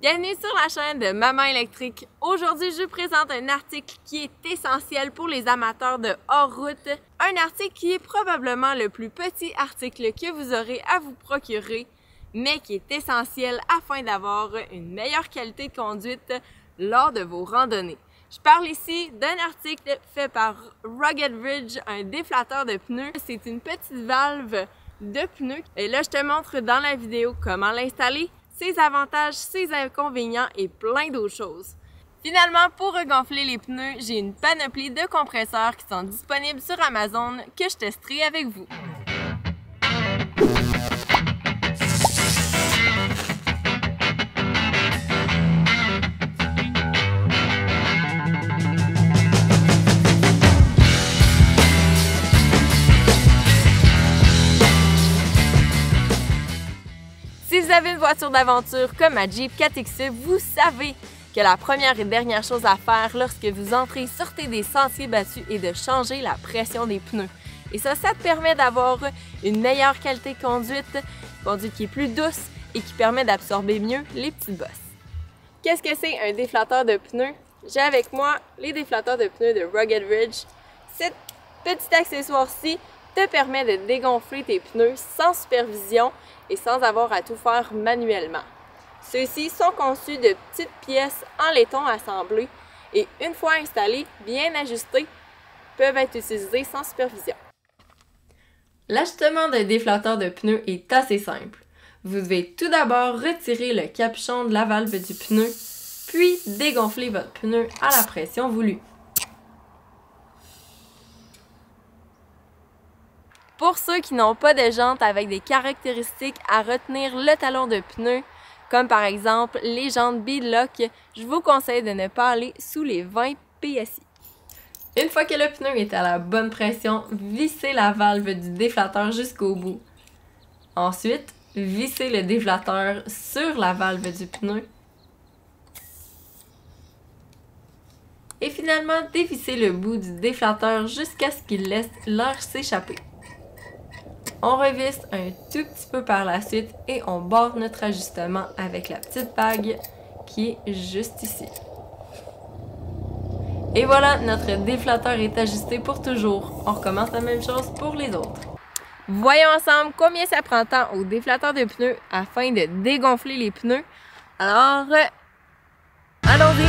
Bienvenue sur la chaîne de Maman Électrique. Aujourd'hui, je vous présente un article qui est essentiel pour les amateurs de hors-route. Un article qui est probablement le plus petit article que vous aurez à vous procurer, mais qui est essentiel afin d'avoir une meilleure qualité de conduite lors de vos randonnées. Je parle ici d'un article fait par Rugged Ridge, un déflateur de pneus. C'est une petite valve de pneus. Et là, je te montre dans la vidéo comment l'installer, ses avantages, ses inconvénients et plein d'autres choses. Finalement, pour regonfler les pneus, j'ai une panoplie de compresseurs qui sont disponibles sur Amazon que je testerai avec vous. Si vous avez une voiture d'aventure comme ma Jeep 4XE, vous savez que la première et dernière chose à faire lorsque vous entrez, sortez des sentiers battus est de changer la pression des pneus. Et ça te permet d'avoir une meilleure qualité de conduite qui est plus douce et qui permet d'absorber mieux les petites bosses. Qu'est-ce que c'est un déflateur de pneus? J'ai avec moi les déflateurs de pneus de Rugged Ridge. Cet petit accessoire-ci te permet de dégonfler tes pneus sans supervision et sans avoir à tout faire manuellement. Ceux-ci sont conçus de petites pièces en laiton assemblées et une fois installés, bien ajustés, peuvent être utilisés sans supervision. L'ajustement d'un déflateur de pneus est assez simple. Vous devez tout d'abord retirer le capuchon de la valve du pneu, puis dégonfler votre pneu à la pression voulue. Pour ceux qui n'ont pas de jantes avec des caractéristiques à retenir le talon de pneu, comme par exemple les jantes beadlock, je vous conseille de ne pas aller sous les 20 PSI. Une fois que le pneu est à la bonne pression, vissez la valve du déflateur jusqu'au bout. Ensuite, vissez le déflateur sur la valve du pneu. Et finalement, dévissez le bout du déflateur jusqu'à ce qu'il laisse l'air s'échapper. On revisse un tout petit peu par la suite et on barre notre ajustement avec la petite bague qui est juste ici. Et voilà, notre déflateur est ajusté pour toujours. On recommence la même chose pour les autres. Voyons ensemble combien ça prend de temps au déflateur de pneus afin de dégonfler les pneus. Alors, allons-y!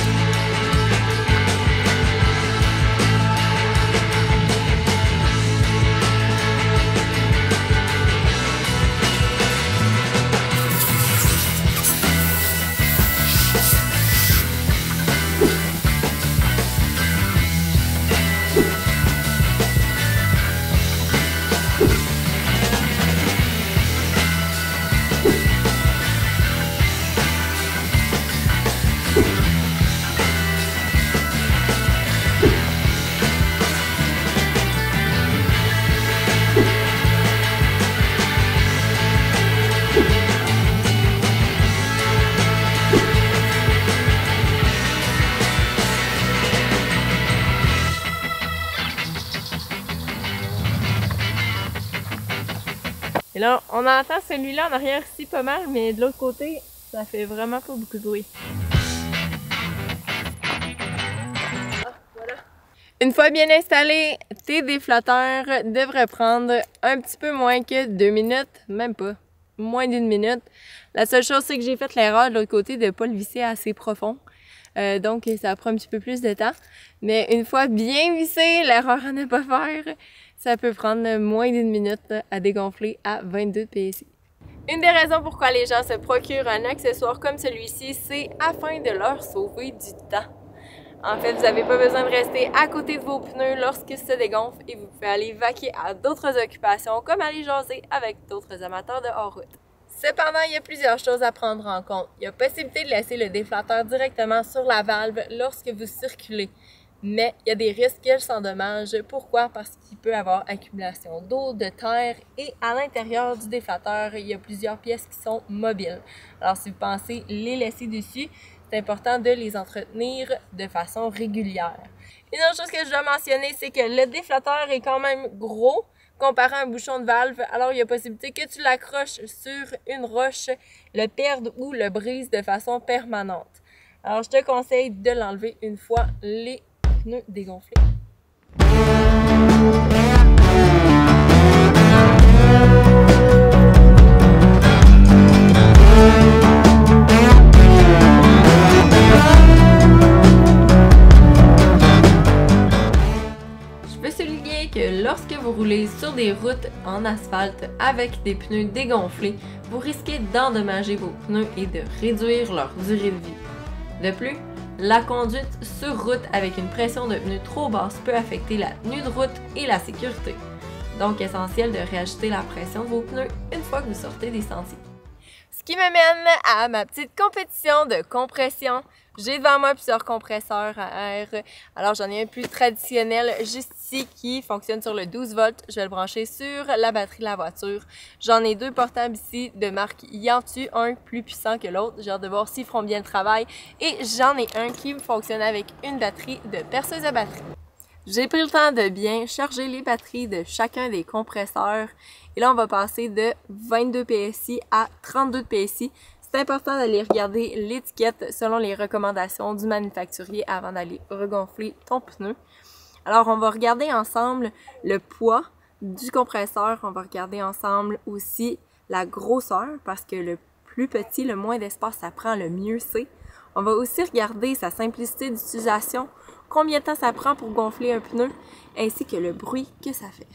Et là, on entend celui-là en arrière ici pas mal, mais de l'autre côté, ça fait vraiment pas beaucoup de bruit. Ah, voilà. Une fois bien installé, tes déflateurs devraient prendre un petit peu moins que 2 minutes, même pas, moins d'1 minute. La seule chose, c'est que j'ai fait l'erreur de l'autre côté de ne pas le visser assez profond. Donc, ça prend un petit peu plus de temps. Mais une fois bien vissé, l'erreur à ne pas faire, ça peut prendre moins d'1 minute à dégonfler à 22 PSI. Une des raisons pourquoi les gens se procurent un accessoire comme celui-ci, c'est afin de leur sauver du temps. En fait, vous n'avez pas besoin de rester à côté de vos pneus lorsqu'ils se dégonflent et vous pouvez aller vaquer à d'autres occupations comme aller jaser avec d'autres amateurs de hors-route. Cependant, il y a plusieurs choses à prendre en compte. Il y a possibilité de laisser le déflateur directement sur la valve lorsque vous circulez. Mais il y a des risques qu'elle s'endommage. Pourquoi? Parce qu'il peut y avoir accumulation d'eau, de terre et à l'intérieur du déflateur, il y a plusieurs pièces qui sont mobiles. Alors si vous pensez les laisser dessus, c'est important de les entretenir de façon régulière. Une autre chose que je dois mentionner, c'est que le déflateur est quand même gros comparé à un bouchon de valve. Alors, il y a possibilité que tu l'accroches sur une roche, le perdes ou le brises de façon permanente. Alors, je te conseille de l'enlever une fois les pneus dégonflés. Que lorsque vous roulez sur des routes en asphalte avec des pneus dégonflés, vous risquez d'endommager vos pneus et de réduire leur durée de vie. De plus, la conduite sur route avec une pression de pneus trop basse peut affecter la tenue de route et la sécurité. Donc, essentiel de réajuster la pression de vos pneus une fois que vous sortez des sentiers. Ce qui m'amène à ma petite compétition de compression. J'ai devant moi plusieurs compresseurs à air. Alors, j'en ai un plus traditionnel juste ici qui fonctionne sur le 12 volts. Je vais le brancher sur la batterie de la voiture. J'en ai deux portables ici de marque Yantu, un plus puissant que l'autre. J'ai hâte de voir s'ils feront bien le travail. Et j'en ai un qui fonctionne avec une batterie de perceuse à batterie. J'ai pris le temps de bien charger les batteries de chacun des compresseurs. Et là, on va passer de 22 PSI à 32 PSI. C'est important d'aller regarder l'étiquette selon les recommandations du manufacturier avant d'aller regonfler ton pneu. Alors, on va regarder ensemble le poids du compresseur. On va regarder ensemble aussi la grosseur parce que le plus petit, le moins d'espace ça prend, le mieux c'est. On va aussi regarder sa simplicité d'utilisation, combien de temps ça prend pour gonfler un pneu, ainsi que le bruit que ça fait.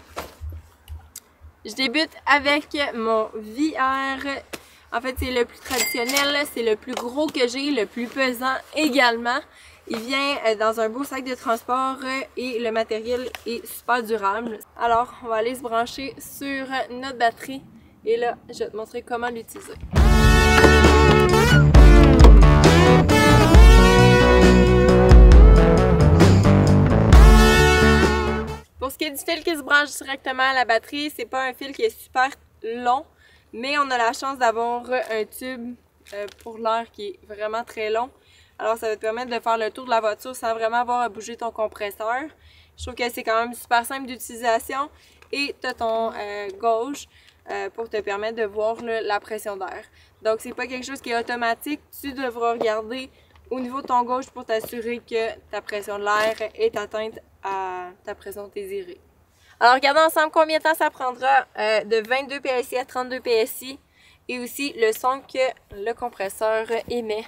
Je débute avec mon VR. En fait, c'est le plus traditionnel, c'est le plus gros que j'ai, le plus pesant également. Il vient dans un beau sac de transport et le matériel est super durable. Alors, on va aller se brancher sur notre batterie et là, je vais te montrer comment l'utiliser. Pour ce qui est du fil qui se branche directement à la batterie, c'est pas un fil qui est super long, mais on a la chance d'avoir un tube pour l'air qui est vraiment très long. Alors ça va te permettre de faire le tour de la voiture sans vraiment avoir à bouger ton compresseur. Je trouve que c'est quand même super simple d'utilisation et tu as ton gauge pour te permettre de voir la pression d'air. Donc c'est pas quelque chose qui est automatique, tu devras regarder au niveau de ton gauge pour t'assurer que ta pression de l'air est atteinte à ta pression désirée. Alors, regardons ensemble combien de temps ça prendra de 22 PSI à 32 PSI et aussi le son que le compresseur émet.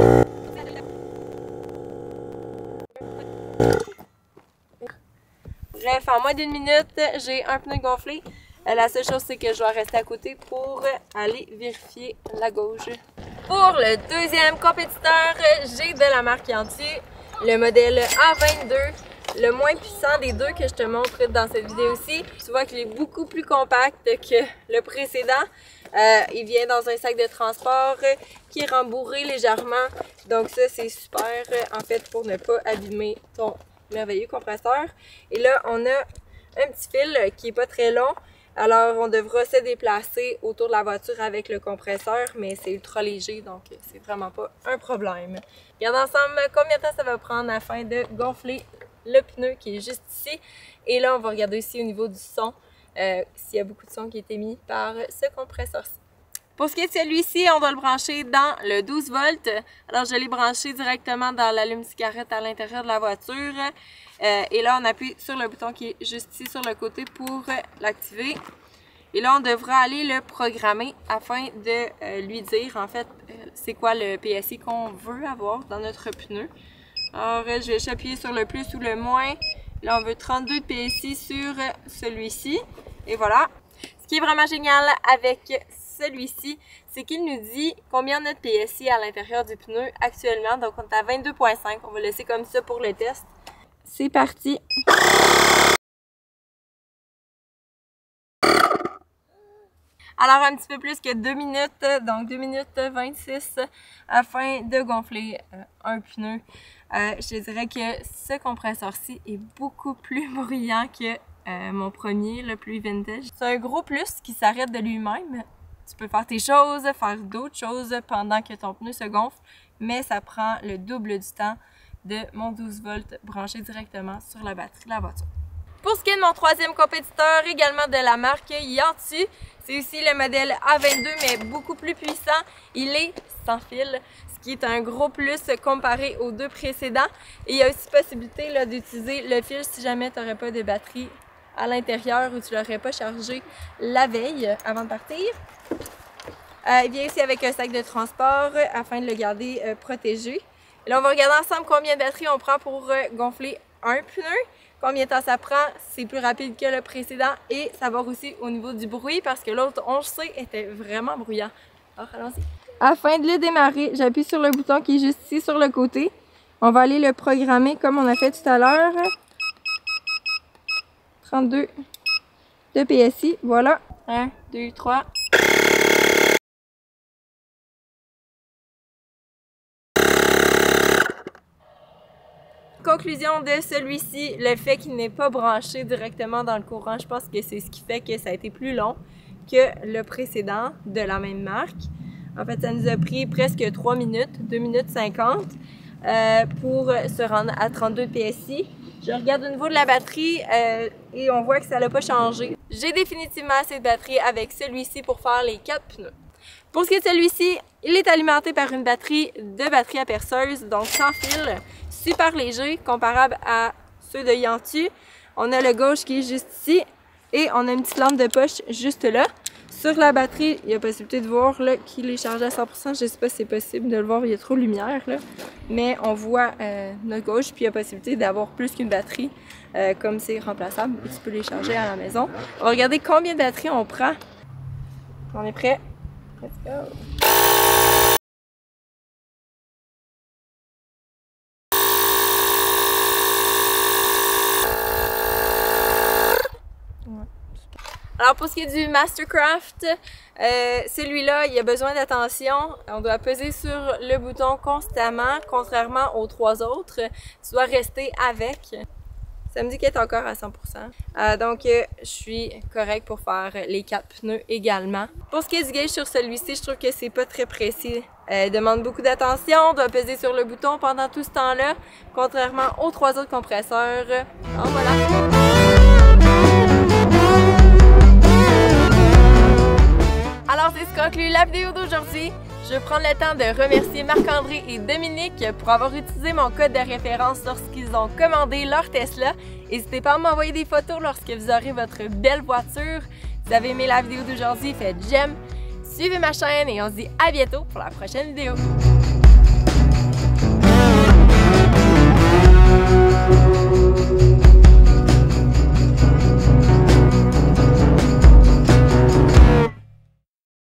Bref, en moins d'une minute, j'ai un pneu gonflé. La seule chose, c'est que je dois rester à côté pour aller vérifier la gauge. Pour le deuxième compétiteur, j'ai de la marque Yantu, le modèle A22. Le moins puissant des deux que je te montre dans cette vidéo-ci. Tu vois qu'il est beaucoup plus compact que le précédent. Il vient dans un sac de transport qui est rembourré légèrement. Donc ça, c'est super en fait pour ne pas abîmer ton merveilleux compresseur. Et là, on a un petit fil qui n'est pas très long. Alors, on devra se déplacer autour de la voiture avec le compresseur, mais c'est ultra léger, donc c'est vraiment pas un problème. Regarde ensemble combien de temps ça va prendre afin de gonfler le pneu qui est juste ici. Et là, on va regarder aussi au niveau du son, s'il y a beaucoup de son qui est émis par ce compresseur-ci. Pour ce qui est de celui-ci, on doit le brancher dans le 12 volts. Alors, je l'ai branché directement dans l'allume-cigarette à l'intérieur de la voiture. Et là, on appuie sur le bouton qui est juste ici sur le côté pour l'activer. Et là, on devra aller le programmer afin de lui dire, en fait, c'est quoi le PSI qu'on veut avoir dans notre pneu. Alors, je vais appuyer sur le plus ou le moins. Là, on veut 32 PSI sur celui-ci. Et voilà. Ce qui est vraiment génial avec celui-ci, c'est qu'il nous dit combien notre PSI à l'intérieur du pneu actuellement. Donc, on est à 22,5. On va laisser comme ça pour le test. C'est parti! Alors, un petit peu plus que 2 minutes, donc 2 minutes 26 afin de gonfler un pneu. Je te dirais que ce compresseur-ci est beaucoup plus bruyant que mon premier, le plus vintage. C'est un gros plus qui s'arrête de lui-même. Tu peux faire tes choses, faire d'autres choses pendant que ton pneu se gonfle, mais ça prend le double du temps de mon 12 volts branché directement sur la batterie de la voiture. Pour ce qui est de mon troisième compétiteur, également de la marque Yantu, c'est aussi le modèle A22, mais beaucoup plus puissant. Il est sans fil, ce qui est un gros plus comparé aux deux précédents. Et il y a aussi possibilité d'utiliser le fil si jamais tu n'aurais pas de batterie à l'intérieur ou tu ne l'aurais pas chargé la veille avant de partir. Il vient ici avec un sac de transport afin de le garder protégé. Et là, on va regarder ensemble combien de batterie on prend pour gonfler un pneu. Combien de temps ça prend, c'est plus rapide que le précédent et savoir aussi au niveau du bruit parce que l'autre, on le sait, était vraiment bruyant. Alors, allons-y. Afin de le démarrer, j'appuie sur le bouton qui est juste ici sur le côté. On va aller le programmer comme on a fait tout à l'heure. 32 de PSI, voilà. 1, 2, 3. Conclusion de celui-ci, le fait qu'il n'est pas branché directement dans le courant, je pense que c'est ce qui fait que ça a été plus long que le précédent de la même marque. En fait, ça nous a pris presque 3 minutes, 2 minutes 50 pour se rendre à 32 PSI. Je regarde au niveau de la batterie et on voit que ça n'a pas changé. J'ai définitivement assez de batterie avec celui-ci pour faire les 4 pneus. Pour ce qui est de celui-ci, il est alimenté par une batterie à perceuse, donc sans fil, super léger, comparable à ceux de Yantu. On a le gauche qui est juste ici et on a une petite lampe de poche juste là. Sur la batterie, il y a possibilité de voir qu'il est chargé à 100%. Je ne sais pas si c'est possible de le voir, il y a trop de lumière là. Mais on voit notre gauche, puis il y a possibilité d'avoir plus qu'une batterie. Comme c'est remplaçable, tu peux les charger à la maison. On va regarder combien de batterie on prend. On est prêt? Let's go! Alors pour ce qui est du Mastercraft, celui-là, il a besoin d'attention. On doit peser sur le bouton constamment, contrairement aux 3 autres. Tu dois rester avec. Ça me dit qu'elle est encore à 100%. Donc, je suis correcte pour faire les 4 pneus également. Pour ce qui est du gauge sur celui-ci, je trouve que c'est pas très précis. Il demande beaucoup d'attention. On doit peser sur le bouton pendant tout ce temps-là, contrairement aux 3 autres compresseurs. Donc, voilà. Alors, c'est ce qui conclut la vidéo d'aujourd'hui. Je vais prendre le temps de remercier Marc-André et Dominique pour avoir utilisé mon code de référence lorsqu'ils ont commandé leur Tesla. N'hésitez pas à m'envoyer des photos lorsque vous aurez votre belle voiture. Si vous avez aimé la vidéo d'aujourd'hui, faites j'aime, suivez ma chaîne et on se dit à bientôt pour la prochaine vidéo.